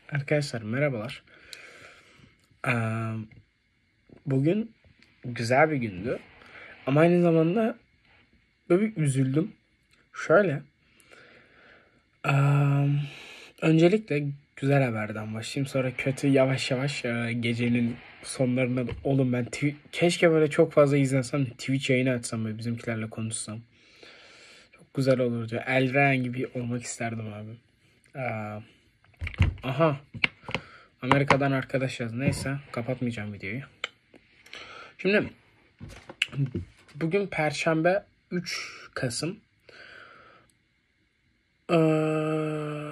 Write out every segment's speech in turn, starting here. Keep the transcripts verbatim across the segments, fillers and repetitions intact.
Arkadaşlar merhabalar. Ee, Bugün güzel bir gündü. Ama aynı zamanda böyle bir üzüldüm. Şöyle. ee, Öncelikle güzel haberden başlayayım. Sonra kötü yavaş yavaş ee, gecenin sonlarında oğlum ben tw- keşke böyle çok fazla izlensem de Twitch yayını açsam böyle bizimkilerle konuşsam. Çok güzel olurdu. Elren gibi olmak isterdim abi. Ee, Aha. Amerika'dan arkadaş yaz. Neyse kapatmayacağım videoyu. Şimdi bugün Perşembe üç Kasım. Ee,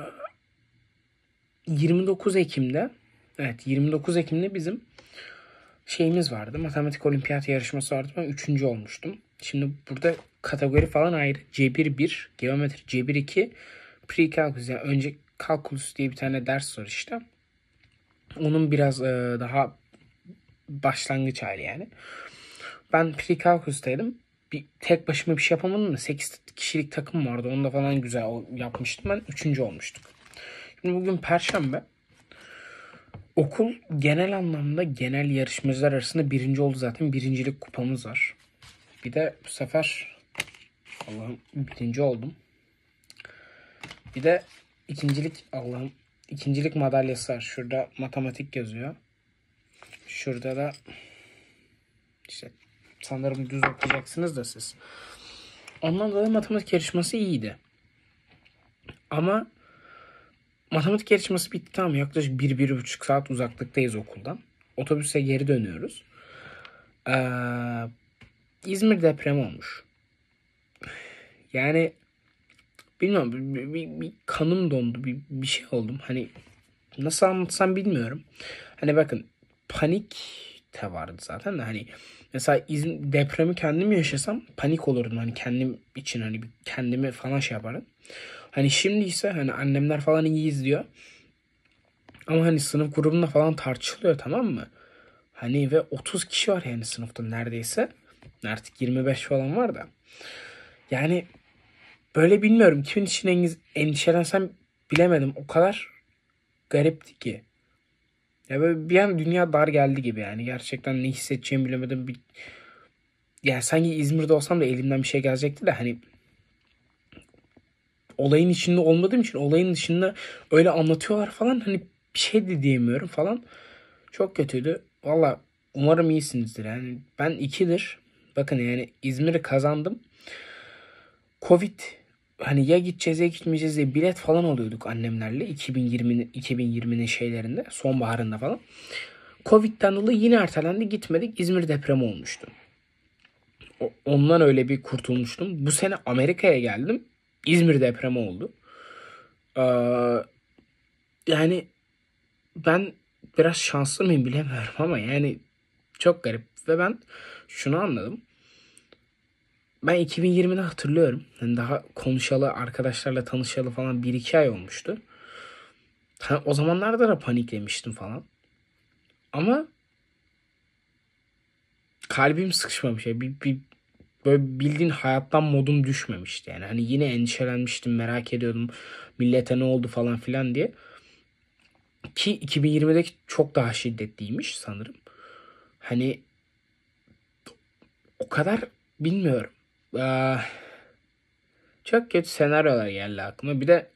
yirmi dokuz Ekim'de evet yirmi dokuz Ekim'de bizim şeyimiz vardı. Matematik olimpiyat yarışması vardı. Ben üçüncü olmuştum. Şimdi burada kategori falan ayrı. Cebir bir, geometri Cebir iki, pre-kalkulus yani önce kalkulus diye bir tane ders var işte. Onun biraz e, daha başlangıç hali yani. Ben pre-kalkulustaydım. Bir, tek başıma bir şey yapamadım da sekiz kişilik takım vardı. Onda falan güzel yapmıştım. Ben üçüncü olmuştuk. Şimdi bugün Perşembe. Okul genel anlamda genel yarışmacılar arasında birinci oldu zaten. Birincilik kupamız var. Bir de bu sefer Allah'ım birinci oldum. Bir de ikincilik Allah'ım ikincilik madalyası var. Şurada matematik yazıyor. Şurada da işte sanırım düz okuyacaksınız da siz. Ondan dolayı matematik yarışması iyiydi. Ama matematik yarışması bitti tamam. Yaklaşık bir bir buçuk saat uzaklıktayız okuldan. Otobüse geri dönüyoruz. Ee, İzmir depremi olmuş. Yani bilmiyorum bir, bir, bir kanım dondu. Bir, bir şey oldum. Hani nasıl anlatsam bilmiyorum. Hani bakın panik de vardı zaten de hani mesela İzmir depremi kendim yaşasam panik olurdum. Hani kendim için hani bir kendimi falan şey yaparım. Hani şimdi ise hani annemler falan iyi izliyor. Ama hani sınıf grubunda falan tartışılıyor tamam mı? Hani ve otuz kişi var yani sınıfta neredeyse. Artık yirmi beş falan var da. Yani böyle bilmiyorum kimin için endişelensem bilemedim. O kadar garipti ki. Ya böyle bir an dünya dar geldi gibi yani. Gerçekten ne hissedeceğimi bilemedim. Bir... Yani sanki İzmir'de olsam da elimden bir şey gelecekti de hani olayın içinde olmadığım için olayın dışında öyle anlatıyorlar falan hani bir şey de diyemiyorum falan. Çok kötüydü. Valla umarım iyisinizdir. Yani ben ikidir. Bakın yani İzmir'i kazandım. Covid hani ya gideceğiz ya gitmeyeceğiz diye bilet falan alıyorduk annemlerle iki bin yirminin iki bin yirminin şeylerinde sonbaharında falan. Covid'den dolayı yine ertelendi gitmedik. İzmir depremi olmuştu. Ondan öyle bir kurtulmuştum. Bu sene Amerika'ya geldim. İzmir depremi oldu. Ee, Yani ben biraz şanslı mıyım bilemiyorum ama yani çok garip. Ve ben şunu anladım. Ben iki bin yirmide hatırlıyorum. Yani daha konuşalı, arkadaşlarla tanışalı falan bir iki ay olmuştu. Ha, o zamanlarda da paniklemiştim falan. Ama kalbim sıkışmamış. Yani bir, bir, böyle bildiğin hayattan modum düşmemişti. Yani hani yine endişelenmiştim, merak ediyordum. Millete ne oldu falan filan diye. Ki iki bin yirmideki çok daha şiddetliymiş sanırım. Hani o kadar bilmiyorum. Ee, Çok kötü senaryolar geldi aklıma. Bir de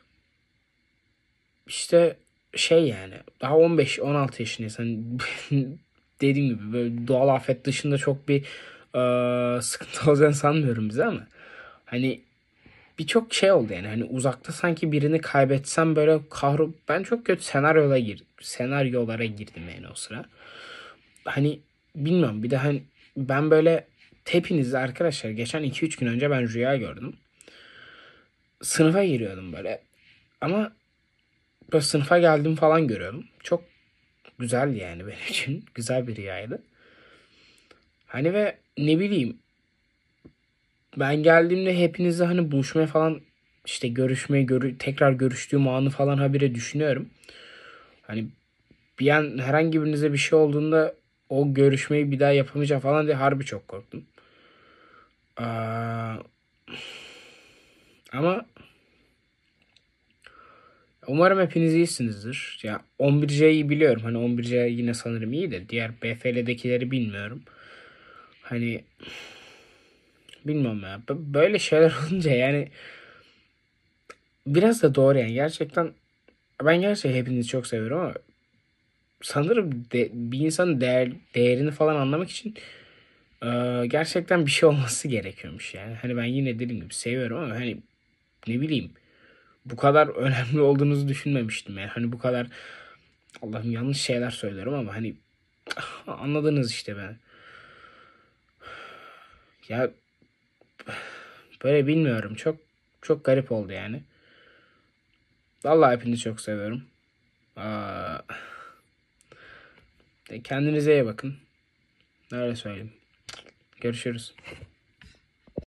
işte şey yani daha on beş on altı yaşındayız. Hani dediğim gibi böyle doğal afet dışında çok bir e, sıkıntı olacağını sanmıyorum bize ama hani birçok şey oldu yani. Hani uzakta sanki birini kaybetsem böyle kahro ben çok kötü senaryolara gir senaryolara girdim yani o sıra. Hani bilmiyorum bir de hani ben böyle hepinizle arkadaşlar geçen iki üç gün önce ben rüya gördüm. Sınıfa giriyordum böyle. Ama böyle sınıfa geldim falan görüyorum. Çok güzeldi yani benim için. Güzel bir rüyaydı. Hani ve ne bileyim ben geldiğimde hepinizle hani buluşmaya falan işte görüşmeye görü tekrar görüştüğüm anı falan habire düşünüyorum. Hani bir an herhangi birinize bir şey olduğunda o görüşmeyi bir daha yapamayacağım falan diye harbi çok korktum. Aa, ama Umarım hepiniz iyisinizdir. Ya on bir C'yi biliyorum. Hani on bir C yine sanırım iyi de diğer B F L'dekileri bilmiyorum. Hani bilmiyorum ya. B- Böyle şeyler olunca yani biraz da doğru yani. Gerçekten ben gerçekten hepinizi çok seviyorum ama sanırım de, bir insanın değer, değerini falan anlamak için e, gerçekten bir şey olması gerekiyormuş yani. Hani ben yine dediğim gibi seviyorum ama hani ne bileyim bu kadar önemli olduğunuzu düşünmemiştim yani. Hani bu kadar Allah'ım yanlış şeyler söylüyorum ama hani anladınız işte ben. Ya böyle bilmiyorum. Çok çok garip oldu yani. Vallahi hepinizi çok seviyorum. Aa, kendinize iyi bakın. Öyle söyleyeyim. Görüşürüz.